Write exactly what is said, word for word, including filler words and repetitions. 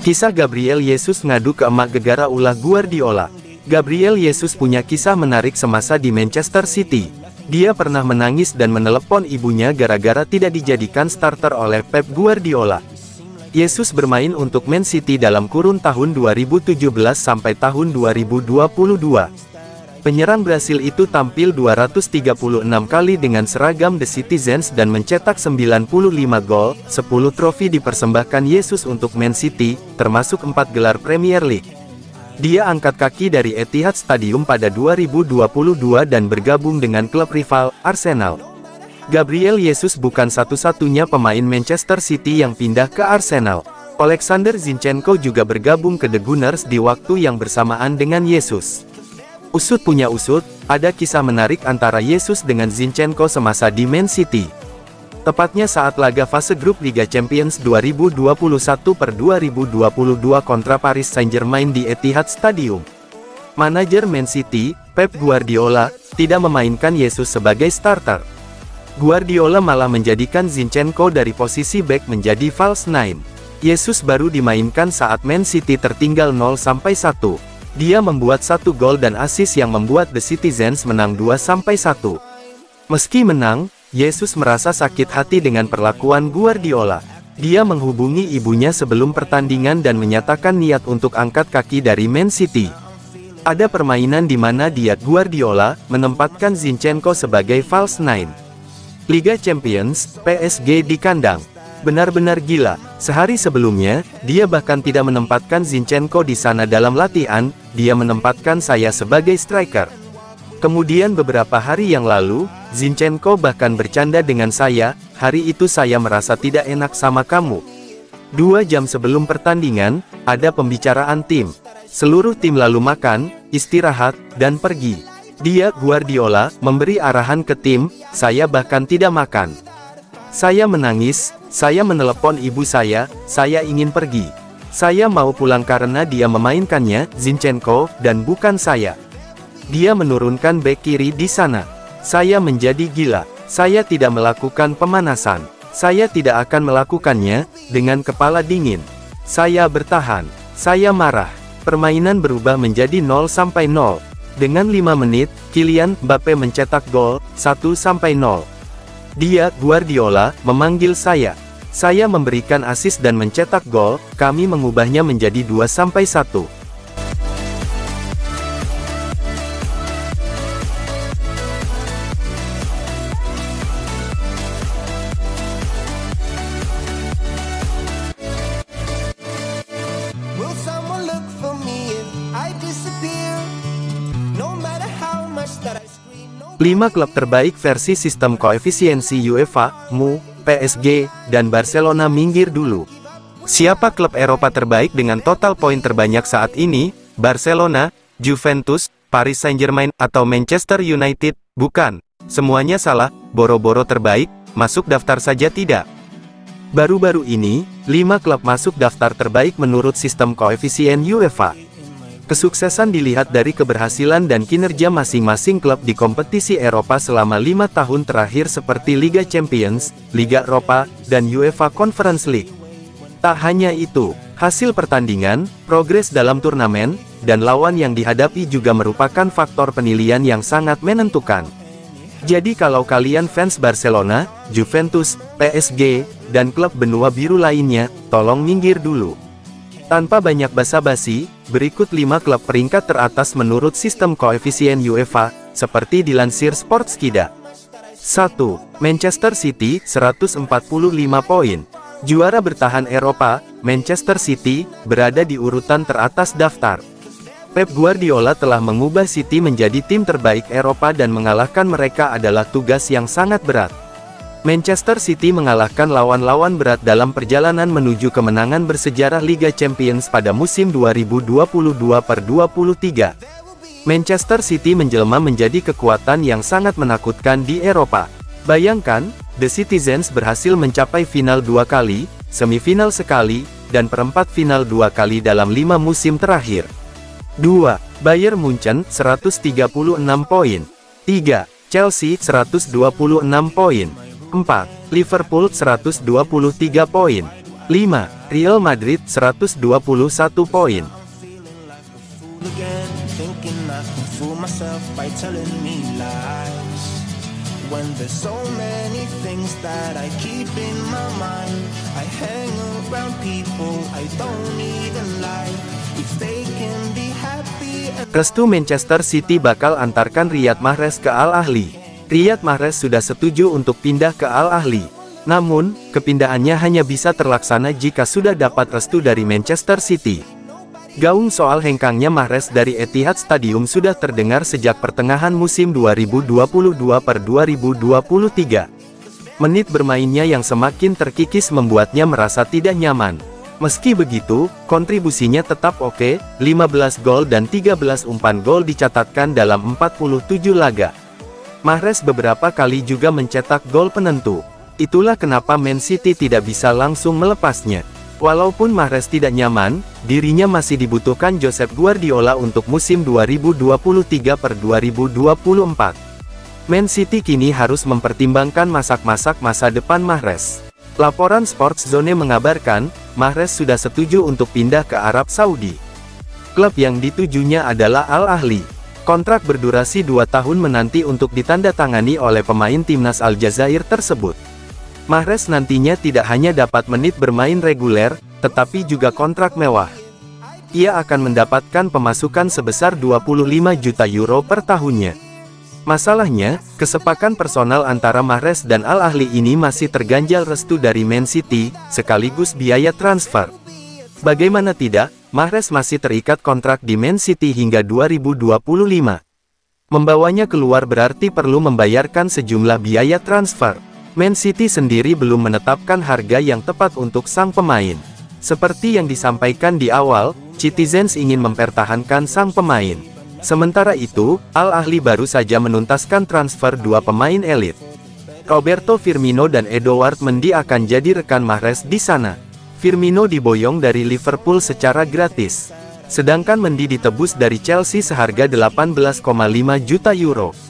Kisah Gabriel Jesus ngadu ke emak gegara ulah Guardiola. Gabriel Jesus punya kisah menarik semasa di Manchester City. Dia pernah menangis dan menelepon ibunya gara-gara tidak dijadikan starter oleh Pep Guardiola. Jesus bermain untuk Man City dalam kurun tahun dua ribu tujuh belas sampai tahun dua ribu dua puluh dua. Penyerang Brasil itu tampil dua ratus tiga puluh enam kali dengan seragam The Citizens dan mencetak sembilan puluh lima gol, sepuluh trofi dipersembahkan Jesus untuk Man City, termasuk empat gelar Premier League. Dia angkat kaki dari Etihad Stadium pada dua ribu dua puluh dua dan bergabung dengan klub rival, Arsenal. Gabriel Jesus bukan satu-satunya pemain Manchester City yang pindah ke Arsenal. Alexander Zinchenko juga bergabung ke The Gunners di waktu yang bersamaan dengan Jesus. Usut punya usut, ada kisah menarik antara Jesus dengan Zinchenko semasa di Man City. Tepatnya saat laga fase grup Liga Champions dua ribu dua puluh satu per dua ribu dua puluh dua kontra Paris Saint-Germain di Etihad Stadium. Manajer Man City, Pep Guardiola, tidak memainkan Jesus sebagai starter. Guardiola malah menjadikan Zinchenko dari posisi back menjadi false nine. Jesus baru dimainkan saat Man City tertinggal nol sampai satu. Dia membuat satu gol dan assist yang membuat The Citizens menang dua sampai satu. Meski menang, Jesus merasa sakit hati dengan perlakuan Guardiola. Dia menghubungi ibunya sebelum pertandingan dan menyatakan niat untuk angkat kaki dari Man City. Ada permainan di mana dia, Guardiola, menempatkan Zinchenko sebagai false nine. Liga Champions, P S G di kandang. Benar-benar gila, sehari sebelumnya, dia bahkan tidak menempatkan Zinchenko di sana dalam latihan, dia menempatkan saya sebagai striker. Kemudian beberapa hari yang lalu, Zinchenko bahkan bercanda dengan saya, hari itu saya merasa tidak enak sama kamu. Dua jam sebelum pertandingan, ada pembicaraan tim. Seluruh tim lalu makan, istirahat, dan pergi. Dia, Guardiola, memberi arahan ke tim, saya bahkan tidak makan. Saya menangis, saya menelepon ibu saya, saya ingin pergi. Saya mau pulang karena dia memainkannya, Zinchenko, dan bukan saya. Dia menurunkan bek kiri di sana. Saya menjadi gila. Saya tidak melakukan pemanasan. Saya tidak akan melakukannya, dengan kepala dingin. Saya bertahan. Saya marah. Permainan berubah menjadi nol sampai nol. Dengan lima menit, Kylian Mbappe mencetak gol, satu sampai nol. Dia, Guardiola, memanggil saya. Saya memberikan assist dan mencetak gol, kami mengubahnya menjadi dua sampai satu. lima klub terbaik versi sistem koefisiensi UEFA, M U, P S G, dan Barcelona minggir dulu. Siapa klub Eropa terbaik dengan total poin terbanyak saat ini? Barcelona, Juventus, Paris Saint-Germain, atau Manchester United? Bukan. Semuanya salah, boro-boro terbaik, masuk daftar saja tidak. Baru-baru ini, lima klub masuk daftar terbaik menurut sistem koefisien UEFA. Kesuksesan dilihat dari keberhasilan dan kinerja masing-masing klub di kompetisi Eropa selama lima tahun terakhir seperti Liga Champions, Liga Eropa, dan UEFA Conference League. Tak hanya itu, hasil pertandingan, progres dalam turnamen, dan lawan yang dihadapi juga merupakan faktor penilaian yang sangat menentukan. Jadi kalau kalian fans Barcelona, Juventus, P S G, dan klub benua biru lainnya, tolong minggir dulu. Tanpa banyak basa-basi, berikut lima klub peringkat teratas menurut sistem koefisien UEFA, seperti dilansir Sportskida. satu. Manchester City, seratus empat puluh lima poin. Juara bertahan Eropa, Manchester City, berada di urutan teratas daftar. Pep Guardiola telah mengubah City menjadi tim terbaik Eropa dan mengalahkan mereka adalah tugas yang sangat berat. Manchester City mengalahkan lawan-lawan berat dalam perjalanan menuju kemenangan bersejarah Liga Champions pada musim dua ribu dua puluh dua per dua puluh tiga. Manchester City menjelma menjadi kekuatan yang sangat menakutkan di Eropa. Bayangkan, The Citizens berhasil mencapai final dua kali, semifinal sekali, dan perempat final dua kali dalam lima musim terakhir. dua. Bayern Munchen, seratus tiga puluh enam poin. tiga. Chelsea, seratus dua puluh enam poin. empat. Liverpool, seratus dua puluh tiga poin. lima. Real Madrid seratus dua puluh satu poin. When there's so many things that I keep in my mind, I hang around people I don't even like. If they can be happy. Restu Manchester City bakal antarkan Riyad Mahrez ke Al Ahly. Riyad Mahrez sudah setuju untuk pindah ke Al Ahly. Namun, kepindahannya hanya bisa terlaksana jika sudah dapat restu dari Manchester City. Gaung soal hengkangnya Mahrez dari Etihad Stadium sudah terdengar sejak pertengahan musim dua ribu dua puluh dua per dua ribu dua puluh tiga. Menit bermainnya yang semakin terkikis membuatnya merasa tidak nyaman. Meski begitu, kontribusinya tetap oke, lima belas gol dan tiga belas umpan gol dicatatkan dalam empat puluh tujuh laga. Mahrez beberapa kali juga mencetak gol penentu. Itulah kenapa Man City tidak bisa langsung melepasnya. Walaupun Mahrez tidak nyaman, dirinya masih dibutuhkan Josep Guardiola untuk musim dua ribu dua puluh tiga per dua ribu dua puluh empat. Man City kini harus mempertimbangkan masak-masak masa depan Mahrez. Laporan Sports Zone mengabarkan, Mahrez sudah setuju untuk pindah ke Arab Saudi. Klub yang ditujunya adalah Al Ahly. Kontrak berdurasi dua tahun menanti untuk ditandatangani oleh pemain timnas Aljazair tersebut. Mahrez nantinya tidak hanya dapat menit bermain reguler, tetapi juga kontrak mewah. Ia akan mendapatkan pemasukan sebesar dua puluh lima juta euro per tahunnya. Masalahnya, kesepakan personal antara Mahrez dan Al Ahly ini masih terganjal restu dari Man City, sekaligus biaya transfer. Bagaimana tidak, Mahrez masih terikat kontrak di Man City hingga dua ribu dua puluh lima. Membawanya keluar berarti perlu membayarkan sejumlah biaya transfer. Man City sendiri belum menetapkan harga yang tepat untuk sang pemain. Seperti yang disampaikan di awal, Citizens ingin mempertahankan sang pemain. Sementara itu, Al Ahly baru saja menuntaskan transfer dua pemain elit. Roberto Firmino dan Edouard Mendy akan jadi rekan Mahrez di sana. Firmino diboyong dari Liverpool secara gratis. Sedangkan Mendy ditebus dari Chelsea seharga delapan belas koma lima juta euro.